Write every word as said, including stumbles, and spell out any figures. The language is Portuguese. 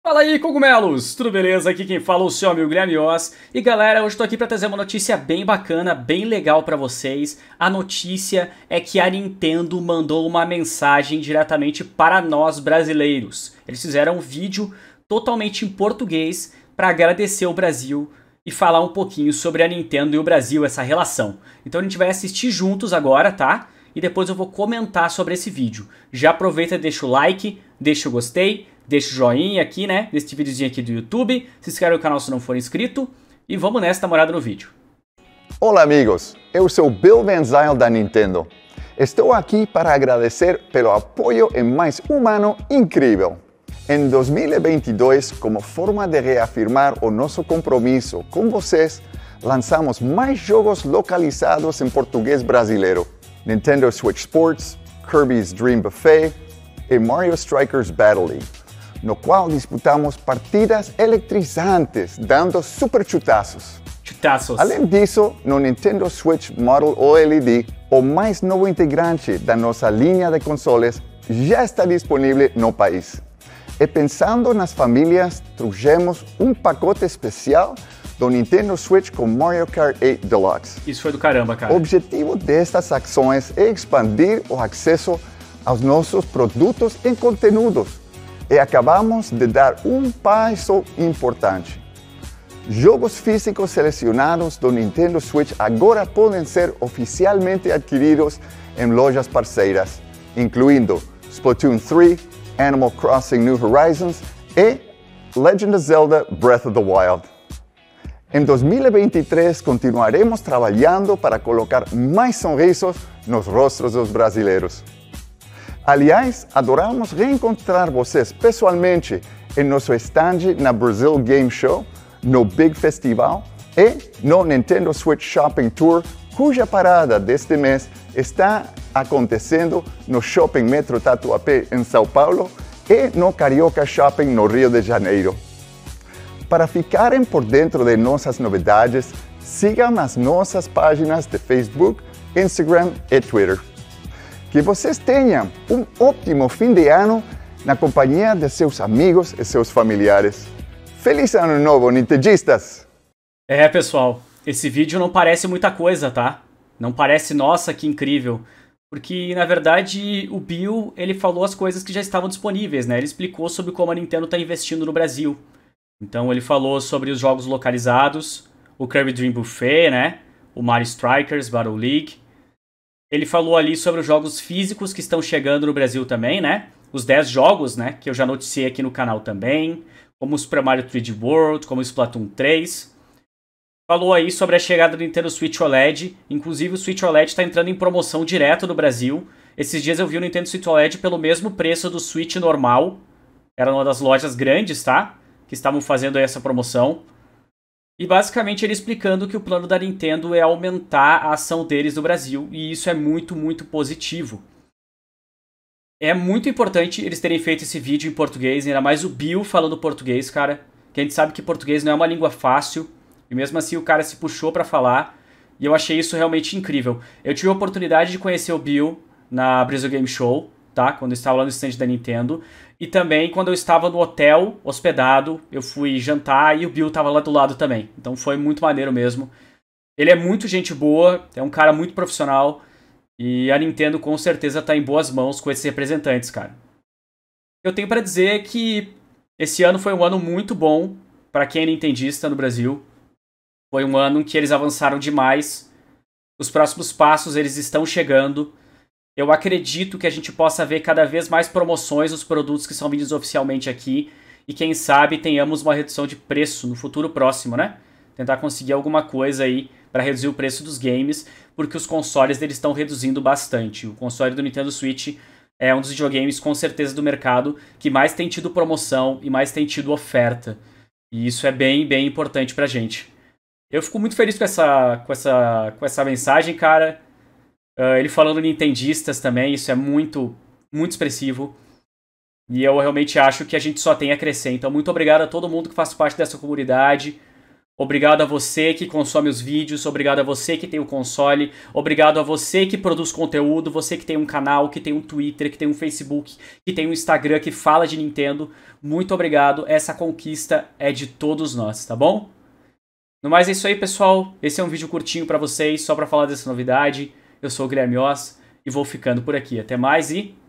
Fala aí, cogumelos! Tudo beleza? Aqui quem fala é o seu amigo Guilherme Oz. E galera, hoje estou aqui para trazer uma notícia bem bacana, bem legal para vocês. A notícia é que a Nintendo mandou uma mensagem diretamente para nós brasileiros. Eles fizeram um vídeo totalmente em português para agradecer o Brasil e falar um pouquinho sobre a Nintendo e o Brasil, essa relação. Então a gente vai assistir juntos agora, tá? E depois eu vou comentar sobre esse vídeo. Já aproveita e deixa o like, deixa o gostei, deixa o joinha aqui, né, nesse videozinho aqui do YouTube, se inscreve no canal se não for inscrito, e vamos nessa, dar uma olhada no vídeo. Olá amigos, eu sou Bill Van Zyl da Nintendo. Estou aqui para agradecer pelo apoio em mais um ano incrível. Em dois mil e vinte e dois, como forma de reafirmar o nosso compromisso com vocês, lançamos mais jogos localizados em português brasileiro. Nintendo Switch Sports, Kirby's Dream Buffet e Mario Strikers Battle League, no qual disputamos partidas eletrizantes, dando super chutazos. Chutazos. Além disso, no Nintendo Switch Model O L E D, o mais novo integrante da nossa linha de consoles, já está disponível no país. E pensando nas famílias, trouxemos um pacote especial do Nintendo Switch com Mario Kart oito Deluxe. Isso foi do caramba, cara. O objetivo destas ações é expandir o acesso aos nossos produtos e conteúdos. E acabamos de dar um passo importante. Jogos físicos selecionados do Nintendo Switch agora podem ser oficialmente adquiridos em lojas parceiras, incluindo Splatoon três, Animal Crossing New Horizons e Legend of Zelda Breath of the Wild. Em dois mil e vinte e três, continuaremos trabalhando para colocar mais sorrisos nos rostos dos brasileiros. Aliás, adoramos reencontrar vocês pessoalmente em nosso stand na Brazil Game Show, no Big Festival e no Nintendo Switch Shopping Tour, cuja parada deste mês está acontecendo no Shopping Metro Tatuapé, em São Paulo, e no Carioca Shopping, no Rio de Janeiro. Para ficarem por dentro de nossas novidades, sigam as nossas páginas de Facebook, Instagram e Twitter. Que vocês tenham um ótimo fim de ano na companhia de seus amigos e seus familiares. Feliz Ano Novo, nintendistas! É, pessoal, esse vídeo não parece muita coisa, tá? Não parece, nossa, que incrível. Porque, na verdade, o Bill, ele falou as coisas que já estavam disponíveis, né? Ele explicou sobre como a Nintendo está investindo no Brasil. Então ele falou sobre os jogos localizados, o Kirby Dream Buffet, né? O Mario Strikers Battle League. Ele falou ali sobre os jogos físicos que estão chegando no Brasil também, né? Os dez jogos, né? Que eu já noticiei aqui no canal também. Como o Super Mario três D World, como o Splatoon três. Falou aí sobre a chegada do Nintendo Switch O L E D. Inclusive o Switch O L E D está entrando em promoção direto no Brasil. Esses dias eu vi o Nintendo Switch O L E D pelo mesmo preço do Switch normal. Era uma das lojas grandes, tá? Que estavam fazendo essa promoção. E basicamente ele explicando que o plano da Nintendo é aumentar a ação deles no Brasil. E isso é muito, muito positivo. É muito importante eles terem feito esse vídeo em português, ainda mais o Bill falando português, cara. Que a gente sabe que português não é uma língua fácil. E mesmo assim o cara se puxou pra falar. E eu achei isso realmente incrível. Eu tive a oportunidade de conhecer o Bill na Brazil Game Show, tá? Quando eu estava lá no stand da Nintendo. E também quando eu estava no hotel, hospedado, eu fui jantar e o Bill estava lá do lado também. Então foi muito maneiro mesmo. Ele é muito gente boa, é um cara muito profissional. E a Nintendo com certeza está em boas mãos com esses representantes, cara. O que eu tenho para dizer é que esse ano foi um ano muito bom para quem é nintendista no Brasil. Foi um ano em que eles avançaram demais. Os próximos passos eles estão chegando. Eu acredito que a gente possa ver cada vez mais promoções dos produtos que são vendidos oficialmente aqui. E quem sabe tenhamos uma redução de preço no futuro próximo, né? Tentar conseguir alguma coisa aí para reduzir o preço dos games. Porque os consoles eles estão reduzindo bastante. O console do Nintendo Switch é um dos videogames com certeza do mercado que mais tem tido promoção e mais tem tido oferta. E isso é bem, bem importante pra gente. Eu fico muito feliz com essa, com essa, com essa mensagem, cara. Uh, ele falando nintendistas também, isso é muito, muito expressivo. E eu realmente acho que a gente só tem a crescer. Então, muito obrigado a todo mundo que faz parte dessa comunidade. Obrigado a você que consome os vídeos, obrigado a você que tem o console, obrigado a você que produz conteúdo, você que tem um canal, que tem um Twitter, que tem um Facebook, que tem um Instagram que fala de Nintendo. Muito obrigado, essa conquista é de todos nós, tá bom? No mais é isso aí, pessoal. Esse é um vídeo curtinho pra vocês, só pra falar dessa novidade. Eu sou o Guilherme Oz e vou ficando por aqui. Até mais e